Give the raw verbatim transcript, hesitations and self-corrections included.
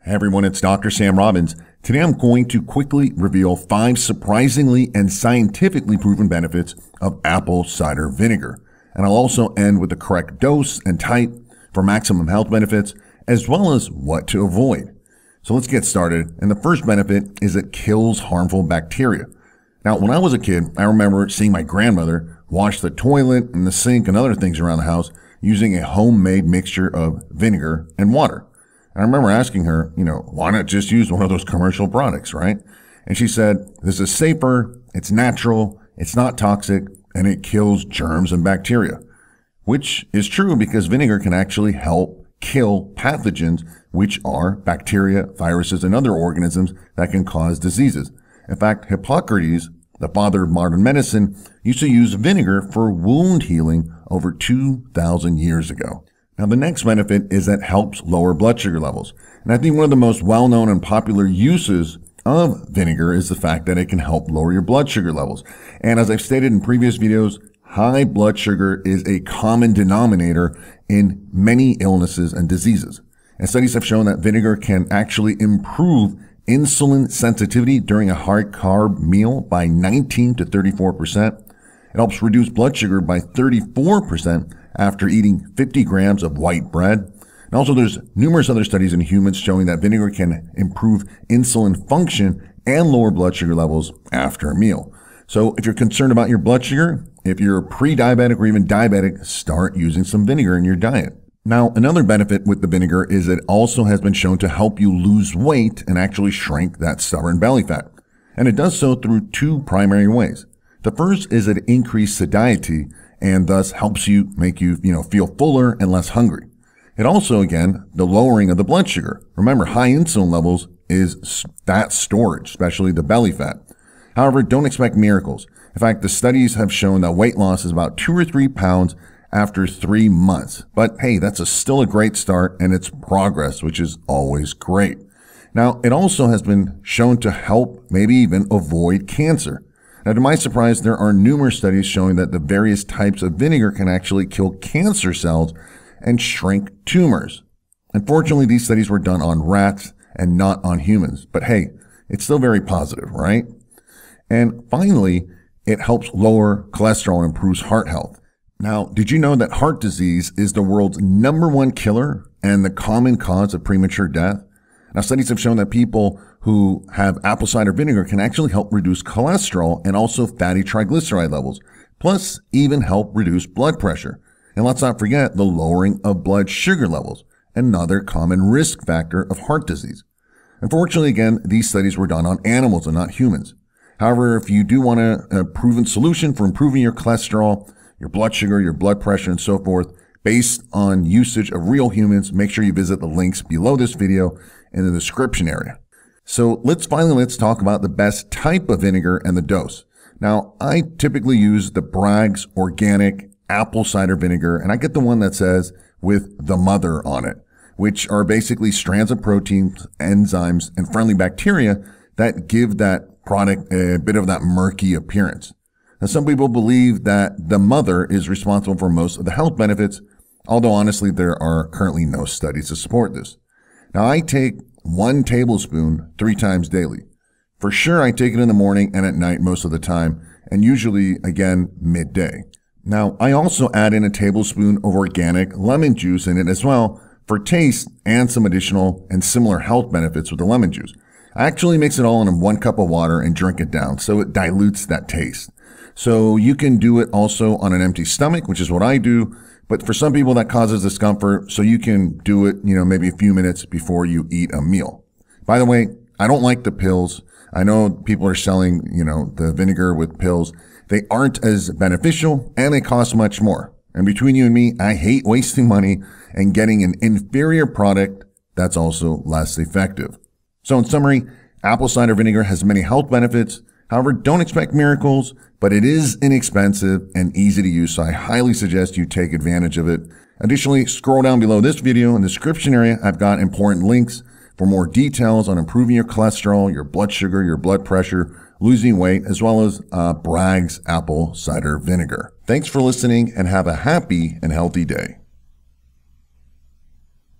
Hey everyone, it's Doctor Sam Robbins. Today I'm going to quickly reveal five surprisingly and scientifically proven benefits of apple cider vinegar. And I'll also end with the correct dose and type for maximum health benefits, as well as what to avoid. So let's get started. And the first benefit is it kills harmful bacteria. Now, when I was a kid, I remember seeing my grandmother wash the toilet and the sink and other things around the house using a homemade mixture of vinegar and water. I remember asking her, you know, why not just use one of those commercial products, right? And she said, this is safer, it's natural, it's not toxic, and it kills germs and bacteria. Which is true because vinegar can actually help kill pathogens, which are bacteria, viruses, and other organisms that can cause diseases. In fact, Hippocrates, the father of modern medicine, used to use vinegar for wound healing over two thousand years ago. Now, the next benefit is that it helps lower blood sugar levels. And I think one of the most well-known and popular uses of vinegar is the fact that it can help lower your blood sugar levels. And as I've stated in previous videos, high blood sugar is a common denominator in many illnesses and diseases. And studies have shown that vinegar can actually improve insulin sensitivity during a high-carb meal by nineteen to thirty-four percent. It helps reduce blood sugar by thirty-four percent after eating fifty grams of white bread. And also there's numerous other studies in humans showing that vinegar can improve insulin function and lower blood sugar levels after a meal. So if you're concerned about your blood sugar, if you're pre-diabetic or even diabetic, start using some vinegar in your diet. Now, another benefit with the vinegar is it also has been shown to help you lose weight and actually shrink that stubborn belly fat. And it does so through two primary ways. The first is it increases satiety and thus helps you make you, you know, feel fuller and less hungry. It also, again, the lowering of the blood sugar. Remember, high insulin levels is fat storage, especially the belly fat. However, don't expect miracles. In fact, the studies have shown that weight loss is about two or three pounds after three months. But hey, that's a, still a great start and it's progress, which is always great. Now, it also has been shown to help maybe even avoid cancer. Now, to my surprise, there are numerous studies showing that the various types of vinegar can actually kill cancer cells and shrink tumors. Unfortunately, these studies were done on rats and not on humans. But hey, it's still very positive, right? And finally, it helps lower cholesterol and improves heart health. Now, did you know that heart disease is the world's number one killer and the common cause of premature death? Now, studies have shown that people who have apple cider vinegar can actually help reduce cholesterol and also fatty triglyceride levels, plus even help reduce blood pressure. And let's not forget the lowering of blood sugar levels, another common risk factor of heart disease. Unfortunately, again, these studies were done on animals and not humans. However, if you do want a, a proven solution for improving your cholesterol, your blood sugar, your blood pressure, and so forth, based on usage of real humans, make sure you visit the links below this video in the description area. So let's finally, let's talk about the best type of vinegar and the dose. Now, I typically use the Bragg's organic apple cider vinegar, and I get the one that says with the mother on it, which are basically strands of proteins, enzymes, and friendly bacteria that give that product a bit of that murky appearance. Now, some people believe that the mother is responsible for most of the health benefits, although honestly, there are currently no studies to support this. Now, I take one tablespoon three times daily. For sure, I take it in the morning and at night most of the time, and usually, again, midday. Now, I also add in a tablespoon of organic lemon juice in it as well for taste and some additional and similar health benefits with the lemon juice. I actually mix it all in one cup of water and drink it down, so it dilutes that taste. So you can do it also on an empty stomach, which is what I do. But for some people that causes discomfort, so you can do it, you know, maybe a few minutes before you eat a meal. By the way, I don't like the pills. I know people are selling, you know, the vinegar with pills. They aren't as beneficial and they cost much more. And between you and me, I hate wasting money and getting an inferior product that's also less effective. So in summary, apple cider vinegar has many health benefits. However, don't expect miracles, but it is inexpensive and easy to use, so I highly suggest you take advantage of it. Additionally, scroll down below this video in the description area. I've got important links for more details on improving your cholesterol, your blood sugar, your blood pressure, losing weight, as well as uh, Bragg's apple cider vinegar. Thanks for listening and have a happy and healthy day.